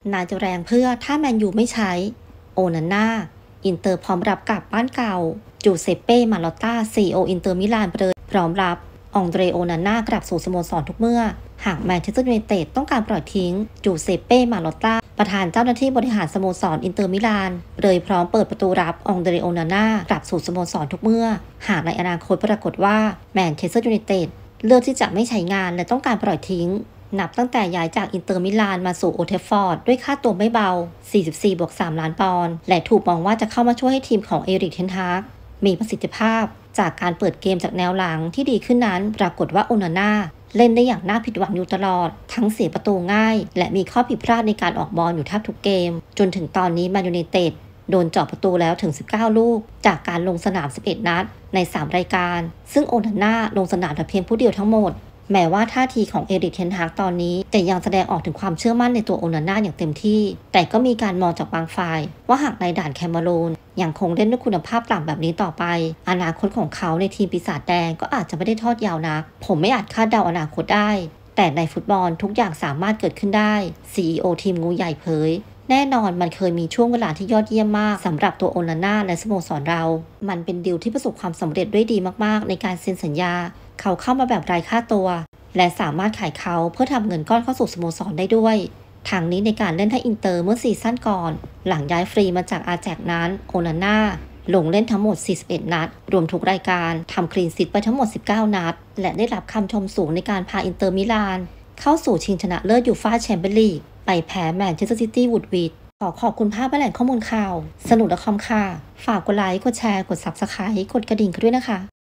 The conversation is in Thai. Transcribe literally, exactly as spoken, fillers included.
นายจะแรงเพื่อถ้าแมนยูไม่ใช้โอนาน่าอินเตอร์พร้อมรับกลับบ้านเก่าจูเซเป้มาลอตตาซีโออินเตอร์มิลานเปิดพร้อมรับองเดรโอนาน่ากลับสู่สโมสรทุกเมื่อหากแมนเชสเตอร์ยูไนเต็ดต้องการปล่อยทิ้งจูเซเป้มาลอตตาประธานเจ้าหน้าที่บริหารสโมสรอินเตอร์มิลานเลยพร้อมเปิดประตูรับองเดรโอนาน่ากลับสู่สโมสรทุกเมื่อหากในอนาคตปรากฏว่าแมนเชสเตอร์ยูไนเต็ดเลือกที่จะไม่ใช้งานและต้องการปล่อยทิ้งนับตั้งแต่ย้ายจากอินเตอร์มิลานมาสู่โอเทฟฟอร์ดด้วยค่าตัวไม่เบา สี่สิบสี่บวกสาม ล้านปอนด์และถูกมองว่าจะเข้ามาช่วยให้ทีมของเอริก เทนฮากมีประสิทธิภาพจากการเปิดเกมจากแนวหลังที่ดีขึ้นนั้นปรากฏว่าโอนาน่าเล่นได้อย่างน่าผิดหวังอยู่ตลอดทั้งเสียประตูง่ายและมีข้อผิดพลาดในการออกบอลอยู่แทบทุกเกมจนถึงตอนนี้แมนยูไนเต็ดโดนเจาะประตูแล้วถึงสิบเก้าลูกจากการลงสนามสิบเอ็ดนัดในสามรายการซึ่งโอนาน่าลงสนามแต่เพียงผู้เดียวทั้งหมดแม้ว่าท่าทีของเอริก เทนฮากตอนนี้จะยังแสดงออกถึงความเชื่อมั่นในตัวโอนาน่าอย่างเต็มที่แต่ก็มีการมองจากบางฝ่ายว่าหากในด่านแคเมรูนยังคงเล่นด้วยคุณภาพต่ำแบบนี้ต่อไปอนาคตของเขาในทีมปีศาจแดงก็อาจจะไม่ได้ทอดยาวนักผมไม่อาจคาดเดาอนาคตได้แต่ในฟุตบอลทุกอย่างสามารถเกิดขึ้นได้ ซี อี โอ ทีมงูใหญ่เผยแน่นอนมันเคยมีช่วงเวลาที่ยอดเยี่ยมมากสำหรับตัวโอนาน่าและสโมสรเรามันเป็นดีลที่ประสบความสำเร็จด้วยดีมากๆในการเซ็นสัญญาเขาเข้ามาแบบไร้ค่าตัวและสามารถขายเขาเพื่อทำเงินก้อนเข้าสู่สโมสรได้ด้วยทางนี้ในการเล่นให้อินเตอร์เมื่อซีซั่นก่อนหลังย้ายฟรีมาจากอาแจกนั้นโอนาน่าลงเล่นทั้งหมดสี่สิบเอ็ดนัดรวมทุกรายการทำคลีนซิตไปทั้งหมดสิบเก้านัดและได้รับคำชมสูงในการพาอินเตอร์มิลานเข้าสู่ชิงชนะเลิศยูฟ่าแชมเปี้ยนลีกไปแพ้แมนเชสเตอร์ซิตี้วูดวิดขอขอบคุณภาพและแหล่งข้อมูลข่าวสนุกและคอมค่ะฝากกดไลค์กดแชร์กด ซับสไครบ์ กดกระดิ่งกันด้วยนะคะ